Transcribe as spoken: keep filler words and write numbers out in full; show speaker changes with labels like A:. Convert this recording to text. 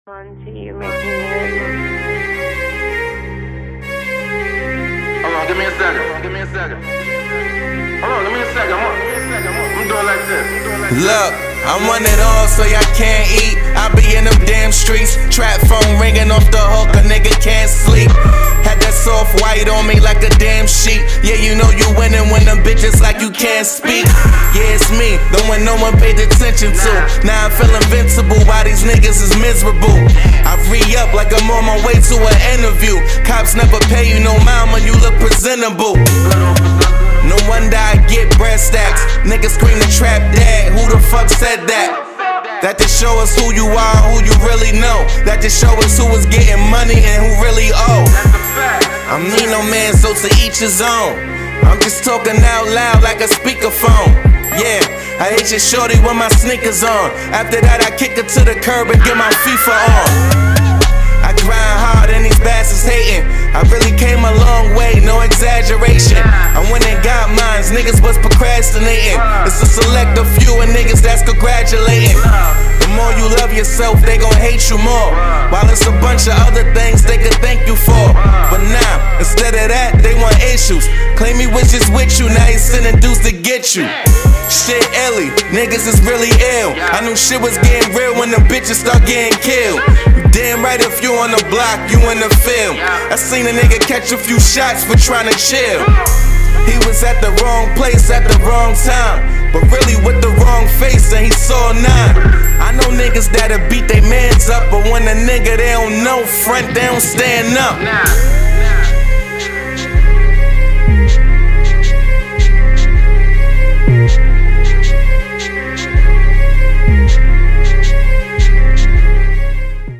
A: On to you making it.
B: Hold on, give me a second. Give me a second. Hold on, give me a second. I'm, I'm doing like this. Doing like
C: Look, I'm on it all, so y'all can't eat. I be in them damn streets, trap phone ringing off the hook, a nigga can't sleep. Had that soft white on me like a damn sheet. Yeah, you know you winning when them bitches like you can't speak. Yeah, it's me, the one no one paid attention to. Now I feel invincible while these niggas is miserable. I re-up like I'm on my way to an interview. Cops never pay you no mind when you look presentable. No wonder I get bread stacks. Niggas scream the trap dad, who the fuck said that? That just show us who you are, who you really know. That just show us who is getting money and who really owe. I'm need no man, so to each his own. I'm just talking out loud like a speakerphone. Yeah, I hit your shorty with my sneakers on. After that I kick her to the curb and get my FIFA on. I grind hard and these bastards hating. I really came a long way, no exaggeration. I went and got mines, niggas was procrastinating. It's a select a few of niggas that's congratulating. The more you love yourself, they gon' hate you more. While it's a bunch of other things they could thank you for. But now, instead of that, they want issues. Claim he was just with you, now he's sending dudes to get you. Shit illy, niggas is really ill. I knew shit was getting real when the bitches start getting killed. You damn right if you on the block, you in the field. I seen a nigga catch a few shots for trying to chill. He was at the wrong place at the wrong time, but really with the wrong face and he saw nine. I know niggas that'll beat they mans up, but when a nigga they don't know front, they don't stand up.